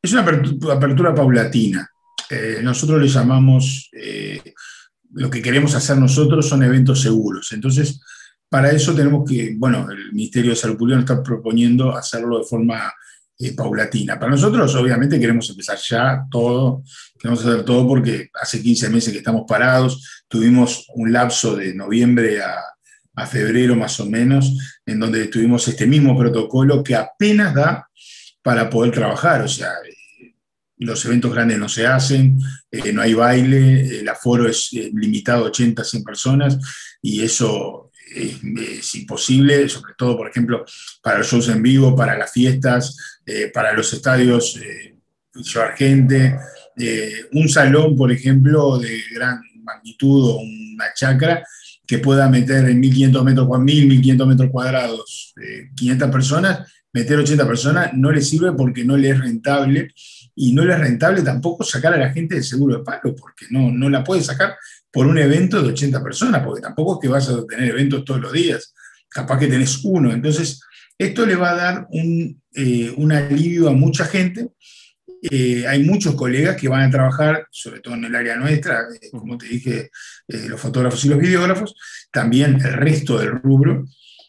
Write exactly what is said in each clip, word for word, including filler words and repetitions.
Es una apertura, apertura paulatina. Eh, nosotros le llamamos, eh, lo que queremos hacer nosotros son eventos seguros. Entonces, para eso tenemos que, bueno, el Ministerio de Salud Pública nos está proponiendo hacerlo de forma eh, paulatina. Para nosotros, obviamente, queremos empezar ya todo, queremos hacer todo porque hace quince meses que estamos parados, tuvimos un lapso de noviembre a, a febrero más o menos, en donde tuvimos este mismo protocolo que apenas da para poder trabajar, o sea, los eventos grandes no se hacen, eh, no hay baile, el aforo es eh, limitado a ochenta, cien personas, y eso es, es imposible, sobre todo, por ejemplo, para los shows en vivo, para las fiestas, eh, para los estadios, eh, llevar gente. Eh, un salón, por ejemplo, de gran magnitud o una chacra, que pueda meter en mil quinientos metros, mil, mil quinientos metros cuadrados, eh, quinientas personas, meter ochenta personas no le sirve porque no le es rentable, y no le es rentable tampoco sacar a la gente del seguro de paro, porque no, no la puede sacar por un evento de ochenta personas, porque tampoco es que vas a tener eventos todos los días, capaz que tenés uno. Entonces, esto le va a dar un, eh, un alivio a mucha gente. Eh, hay muchos colegas que van a trabajar, sobre todo en el área nuestra, eh, como te dije, eh, los fotógrafos y los videógrafos, también el resto del rubro,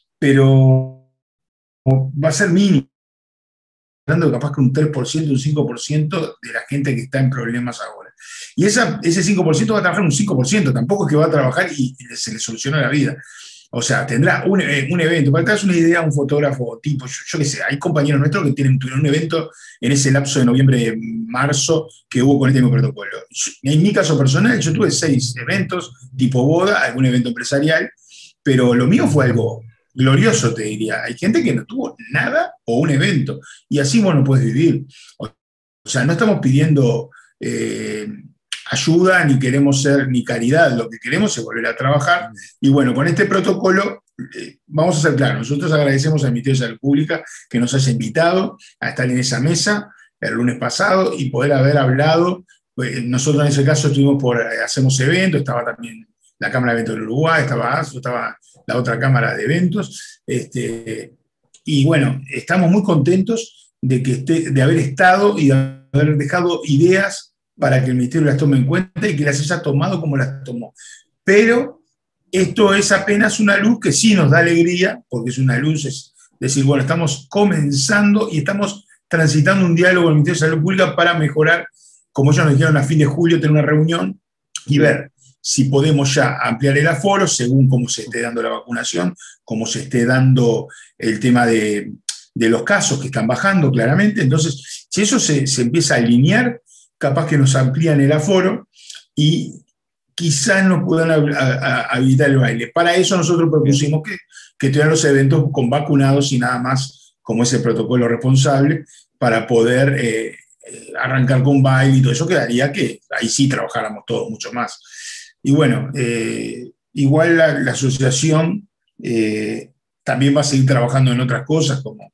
pero va a ser mínimo, hablando de capaz que un tres por ciento, un cinco por ciento de la gente que está en problemas ahora. Y esa, ese cinco por ciento va a trabajar un cinco por ciento, tampoco es que va a trabajar y, y se le soluciona la vida. O sea, tendrá un, eh, un evento. Para que te hagas una idea, un fotógrafo tipo, yo, yo qué sé, hay compañeros nuestros que tienen, tuvieron un evento en ese lapso de noviembre, marzo, que hubo con este mismo protocolo. En mi caso personal, yo tuve seis eventos, tipo boda, algún evento empresarial, pero lo mío fue algo glorioso, te diría. Hay gente que no tuvo nada o un evento, y así vos no puedes vivir. O sea, no estamos pidiendo eh, ayuda, ni queremos ser ni caridad, lo que queremos es volver a trabajar. Y bueno, con este protocolo, eh, vamos a ser claros, nosotros agradecemos al Ministerio de Salud Pública que nos haya invitado a estar en esa mesa el lunes pasado y poder haber hablado. Eh, nosotros en ese caso estuvimos por eh, Hacemos Eventos, estaba también la Cámara de Eventos del Uruguay, estaba ASO, estaba la otra Cámara de Eventos, este, y bueno, estamos muy contentos de, que esté, de haber estado y de haber dejado ideas para que el Ministerio las tome en cuenta y que las haya tomado como las tomó. Pero esto es apenas una luz que sí nos da alegría, porque es una luz, es decir, bueno, estamos comenzando y estamos transitando un diálogo con el Ministerio de Salud Pública para mejorar, como ellos nos dijeron a fin de julio, tener una reunión y ver si podemos ya ampliar el aforo según cómo se esté dando la vacunación, cómo se esté dando el tema de, de los casos que están bajando claramente. Entonces, si eso se, se empieza a alinear, capaz que nos amplían el aforo y quizás nos puedan habilitar el baile. Para eso nosotros propusimos que, que tuvieran los eventos con vacunados y nada más, como ese protocolo responsable, para poder eh, arrancar con baile y todo eso, quedaría que ahí sí trabajáramos todos mucho más. Y bueno, eh, igual la, la asociación eh, también va a seguir trabajando en otras cosas, como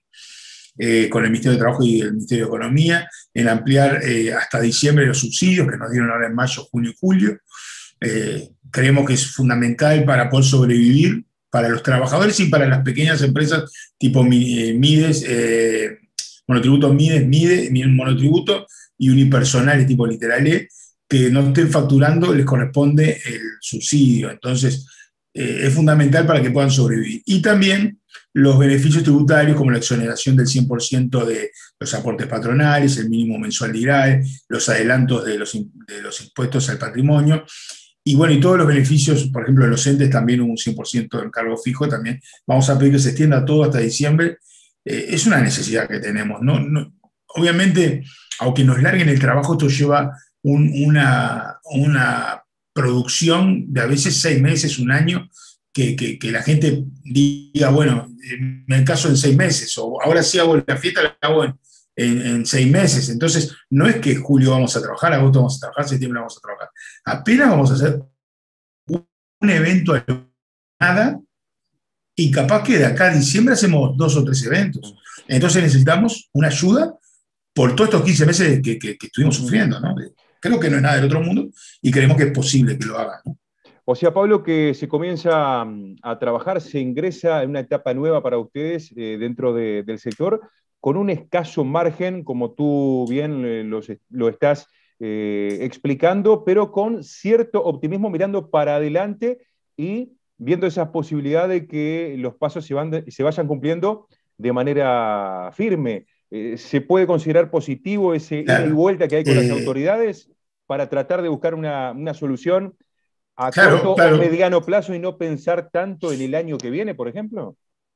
eh, con el Ministerio de Trabajo y el Ministerio de Economía, en ampliar eh, hasta diciembre los subsidios que nos dieron ahora en mayo, junio y julio. Eh, creemos que es fundamental para poder sobrevivir para los trabajadores y para las pequeñas empresas tipo eh, Mides, eh, monotributo Mides, Mide, monotributo y unipersonales tipo Literale, que no estén facturando, les corresponde el subsidio. Entonces, eh, es fundamental para que puedan sobrevivir. Y también los beneficios tributarios, como la exoneración del cien por ciento de los aportes patronales, el mínimo mensual de I R A E, los adelantos de los, de los impuestos al patrimonio, y bueno, y todos los beneficios, por ejemplo, de los entes también un cien por ciento del cargo fijo, también vamos a pedir que se extienda todo hasta diciembre. Eh, es una necesidad que tenemos, ¿no? No, obviamente, aunque nos larguen el trabajo, esto lleva un, una, una producción de a veces seis meses, un año, que, que, que la gente diga, bueno, me caso en seis meses, o ahora sí hago la fiesta, la hago en, en, en seis meses. Entonces, no es que julio vamos a trabajar, agosto vamos a trabajar, septiembre vamos a trabajar. Apenas vamos a hacer un evento de nada, y capaz que de acá a diciembre hacemos dos o tres eventos. Entonces necesitamos una ayuda por todos estos quince meses que, que, que estuvimos sufriendo, ¿no? Creo que no es nada del otro mundo y creemos que es posible que lo hagan, ¿no? O sea, Pablo, que se comienza a, a trabajar, se ingresa en una etapa nueva para ustedes eh, dentro de, del sector, con un escaso margen, como tú bien eh, los, lo estás eh, explicando, pero con cierto optimismo mirando para adelante y viendo esas posibilidades de que los pasos se, van de, se vayan cumpliendo de manera firme. Eh, ¿Se puede considerar positivo ese ida y Claro, vuelta que hay con las eh, autoridades para tratar de buscar una, una solución a corto claro, o claro, mediano plazo y no pensar tanto en el año que viene, por ejemplo?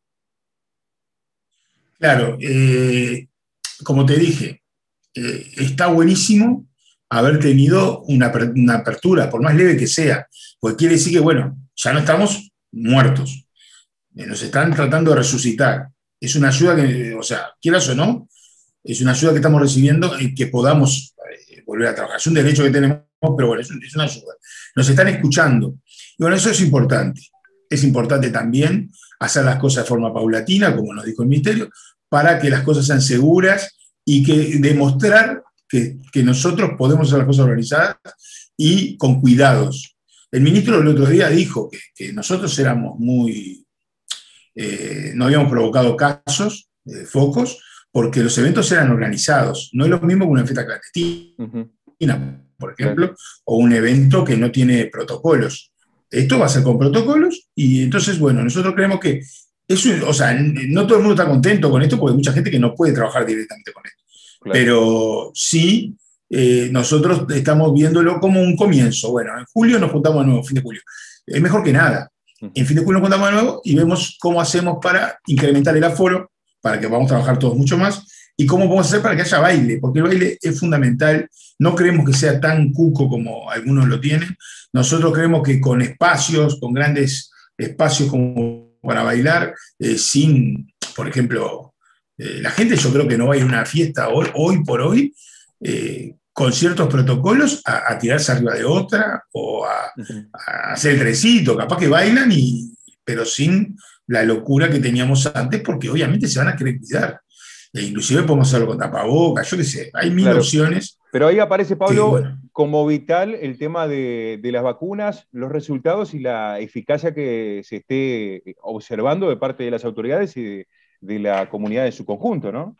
claro. Eh, como te dije, eh, está buenísimo haber tenido una, una apertura, por más leve que sea, porque quiere decir que, bueno, ya no estamos muertos, eh, nos están tratando de resucitar. Es una ayuda que, o sea, quieras o no, es una ayuda que estamos recibiendo en que podamos eh, volver a trabajar. Es un derecho que tenemos, pero bueno, es, un, es una ayuda. Nos están escuchando. Y bueno, eso es importante. Es importante también hacer las cosas de forma paulatina, como nos dijo el Ministerio, para que las cosas sean seguras y que demostrar que, que nosotros podemos hacer las cosas organizadas y con cuidados. El ministro el otro día dijo que, que nosotros éramos muy, eh, no habíamos provocado casos, eh, focos, porque los eventos eran organizados. No es lo mismo que una fiesta clandestina, Uh-huh. por Claro. ejemplo, o un evento que no tiene protocolos. Esto va a ser con protocolos y entonces, bueno, nosotros creemos que eso, o sea, no todo el mundo está contento con esto porque hay mucha gente que no puede trabajar directamente con esto. Claro. Pero sí, eh, nosotros estamos viéndolo como un comienzo. Bueno, en julio nos juntamos de nuevo, fin de julio. Es mejor que nada. En Uh-huh. fin de julio nos juntamos de nuevo y vemos cómo hacemos para incrementar el aforo, para que podamos trabajar todos mucho más, y cómo podemos hacer para que haya baile, porque el baile es fundamental. No creemos que sea tan cuco como algunos lo tienen. Nosotros creemos que con espacios, con grandes espacios como para bailar, eh, sin, por ejemplo, eh, la gente yo creo que no va a ir a una fiesta hoy, hoy por hoy, eh, con ciertos protocolos, a, a, tirarse arriba de otra o a, Uh-huh. a hacer el trencito, capaz que bailan, y, pero sin la locura que teníamos antes, porque obviamente se van a querer cuidar. E inclusive podemos hacerlo con tapabocas, yo qué sé, hay mil Claro. opciones Pero ahí aparece, que, Pablo, bueno, como vital el tema de, de las vacunas, los resultados y la eficacia que se esté observando de parte de las autoridades y de, de la comunidad en su conjunto, ¿no?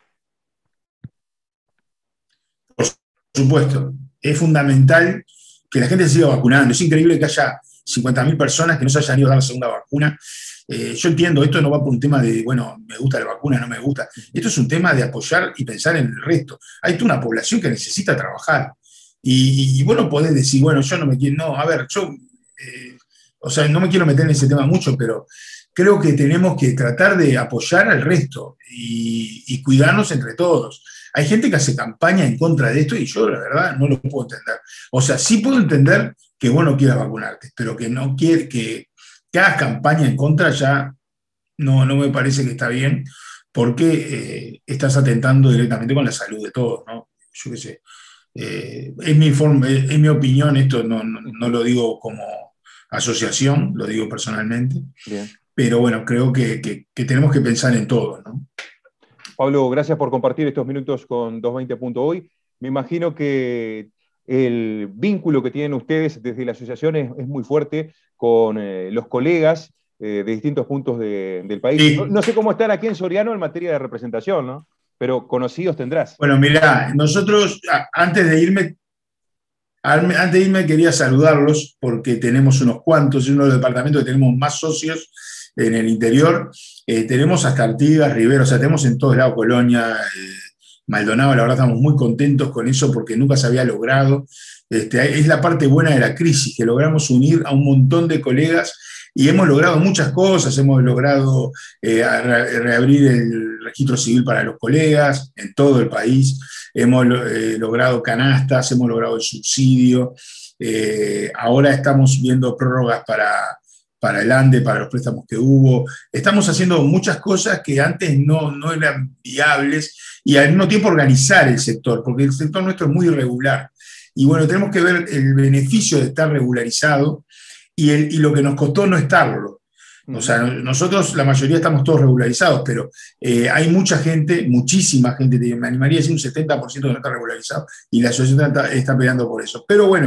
por supuesto, es fundamental que la gente se siga vacunando. Es increíble que haya cincuenta mil personas que no se hayan ido a dar la segunda vacuna. Eh, yo entiendo, esto no va por un tema de, bueno, me gusta la vacuna, no me gusta. Esto es un tema de apoyar y pensar en el resto. Hay toda una población que necesita trabajar. Y, y vos no podés decir, bueno, yo no me quiero, no, a ver, yo, eh, o sea, no me quiero meter en ese tema mucho, pero creo que tenemos que tratar de apoyar al resto y, y cuidarnos entre todos. Hay gente que hace campaña en contra de esto y yo, la verdad, no lo puedo entender. O sea, sí puedo entender que vos no quieras vacunarte, pero que no quiere, que, que hagas campaña en contra ya no, no me parece que está bien, porque eh, estás atentando directamente con la salud de todos, ¿no? Yo qué sé. Eh, es, mi forma, es, es mi opinión, esto no, no, no Uh-huh. lo digo como asociación, lo digo personalmente, Bien. pero bueno, creo que, que, que tenemos que pensar en todo, ¿no? Pablo, gracias por compartir estos minutos con doscientos veinte punto hoy. Me imagino que el vínculo que tienen ustedes desde la asociación es, es muy fuerte con eh, los colegas eh, de distintos puntos de, del país. No, Sí, no sé cómo están aquí en Soriano en materia de representación, ¿no? Pero conocidos tendrás. bueno, mirá, nosotros a, antes de irme, antes de irme quería saludarlos porque tenemos unos cuantos, es uno de los departamentos que tenemos más socios en el interior. Eh, tenemos hasta Artigas, Rivera, o sea, tenemos en todos lados, Colonia, eh, Maldonado. La verdad estamos muy contentos con eso porque nunca se había logrado. Este, es la parte buena de la crisis, que logramos unir a un montón de colegas y hemos logrado muchas cosas. Hemos logrado eh, re reabrir el registro civil para los colegas en todo el país. Hemos eh, logrado canastas, hemos logrado el subsidio. Eh, ahora estamos viendo prórrogas para, para el ANDE, para los préstamos que hubo. Estamos haciendo muchas cosas que antes no, no eran viables, y al mismo tiempo organizar el sector, porque el sector nuestro es muy irregular. Y bueno, tenemos que ver el beneficio de estar regularizado y, el, y lo que nos costó no estarlo. O sea, Uh-huh. nosotros, la mayoría, estamos todos regularizados, pero eh, hay mucha gente, muchísima gente, me animaría a decir un setenta por ciento que no está regularizado, y la asociación está, está peleando por eso. Pero bueno,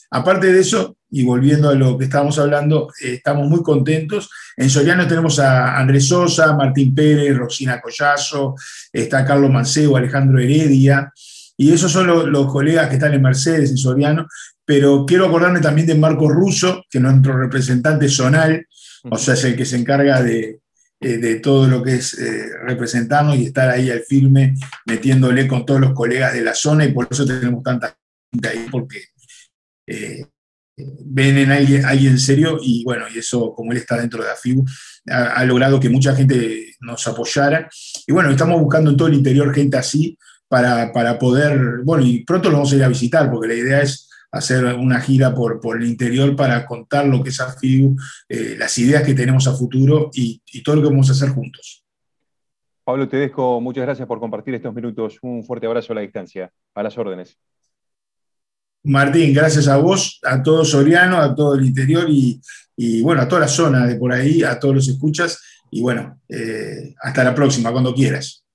Aparte de eso, y volviendo a lo que estábamos hablando, eh, estamos muy contentos. En Soriano tenemos a Andrés Sosa, Martín Pérez, Roxina Collazo, está Carlos Mancebo, Alejandro Heredia, y esos son los, los colegas que están en Mercedes, en Soriano, pero quiero acordarme también de Marco Russo, que es nuestro representante zonal, o sea, es el que se encarga de, de todo lo que es eh, representarnos y estar ahí al firme, metiéndole con todos los colegas de la zona, y por eso tenemos tanta gente ahí, porque eh, ven en alguien, alguien serio, y bueno, y eso, como él está dentro de AFIU, ha, ha logrado que mucha gente nos apoyara, y bueno, estamos buscando en todo el interior gente así, para, para poder, bueno, y pronto lo vamos a ir a visitar, porque la idea es hacer una gira por, por el interior para contar lo que es AFIU, eh, las ideas que tenemos a futuro y, y todo lo que vamos a hacer juntos. Pablo Tedesco, muchas gracias por compartir estos minutos. Un fuerte abrazo a la distancia. A las órdenes. Martín, gracias a vos, a todo Soriano, a todo el interior y, y bueno, a toda la zona de por ahí, a todos los escuchas. Y bueno, eh, hasta la próxima, cuando quieras.